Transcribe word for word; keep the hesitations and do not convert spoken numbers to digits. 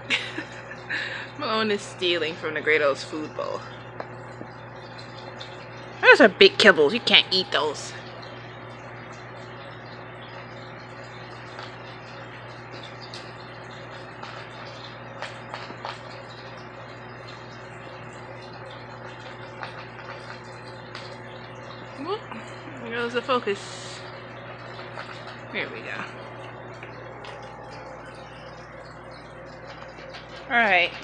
Malone is stealing from Nigredo's food bowl. Those are big kibbles. You can't eat those. Whoop. There goes the focus. Here we go. Alright.